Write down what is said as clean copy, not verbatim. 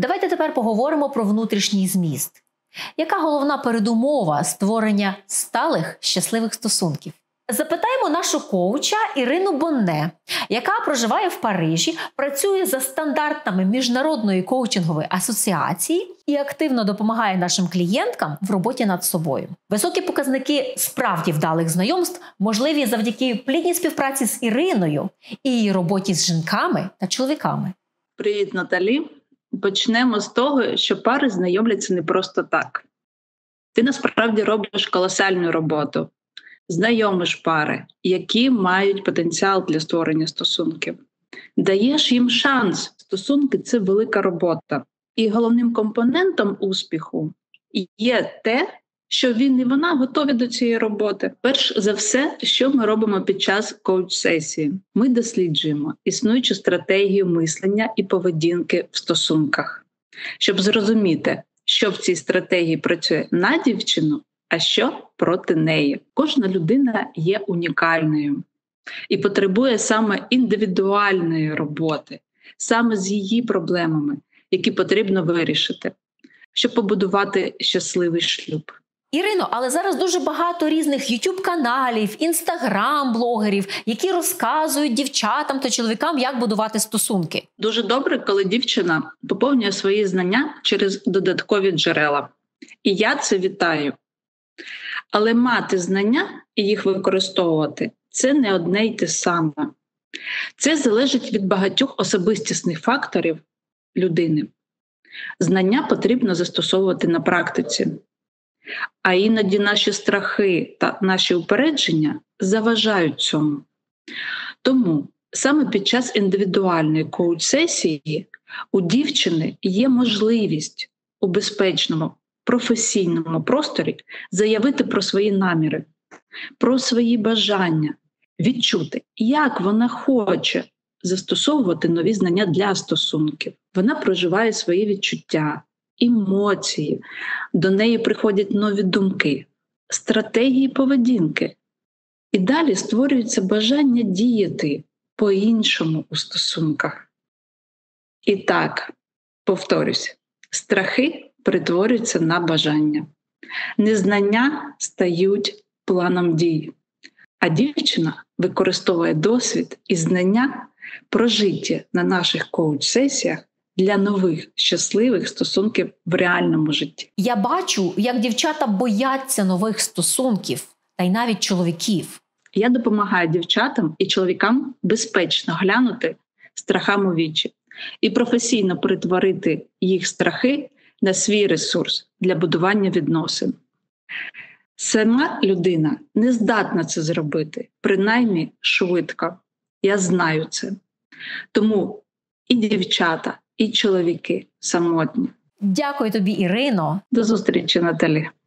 Давайте тепер поговоримо про внутрішній зміст. Яка головна передумова створення сталих, щасливих стосунків? Запитаємо нашу коуча Ірину Бонне, яка проживає в Парижі, працює за стандартами Міжнародної коучингової асоціації і активно допомагає нашим клієнткам в роботі над собою. Високі показники справді вдалих знайомств можливі завдяки плідній співпраці з Іриною і її роботі з жінками та чоловіками. Привіт, Наталі! Почнемо з того, що пари знайомляться не просто так. Ти насправді робиш колосальну роботу. Знайомиш пари, які мають потенціал для створення стосунків. Даєш їм шанс. Стосунки – це велика робота. І головним компонентом успіху є те, що він і вона готові до цієї роботи. Перш за все, що ми робимо під час коуч-сесії? Ми досліджуємо існуючу стратегію мислення і поведінки в стосунках, щоб зрозуміти, що в цій стратегії працює на дівчину, а що проти неї. Кожна людина є унікальною і потребує саме індивідуальної роботи, саме з її проблемами, які потрібно вирішити, щоб побудувати щасливий шлюб. Ірино, але зараз дуже багато різних YouTube-каналів, Instagram-блогерів, які розказують дівчатам та чоловікам, як будувати стосунки. Дуже добре, коли дівчина поповнює свої знання через додаткові джерела. І я це вітаю. Але мати знання і їх використовувати – це не одне й те саме. Це залежить від багатьох особистісних факторів людини. Знання потрібно застосовувати на практиці. А іноді наші страхи та наші упередження заважають цьому. Тому саме під час індивідуальної коуч-сесії у дівчини є можливість у безпечному, професійному просторі заявити про свої наміри, про свої бажання, відчути, як вона хоче застосовувати нові знання для стосунків. Вона проживає свої відчуття, емоції, до неї приходять нові думки, стратегії поведінки. І далі створюється бажання діяти по-іншому у стосунках. І так, повторюсь, страхи перетворюються на бажання. Незнання стають планом дій. А дівчина використовує досвід і знання, прожиті на наших коуч-сесіях, для нових щасливих стосунків в реальному житті. Я бачу, як дівчата бояться нових стосунків, та й навіть чоловіків. Я допомагаю дівчатам і чоловікам безпечно глянути страхам у вічі і професійно перетворити їх страхи на свій ресурс для будування відносин. Сама людина не здатна це зробити, принаймні швидко. Я знаю це. Тому і дівчата, і чоловіки самотні. Дякую тобі, Ірино. До зустрічі, Наталі.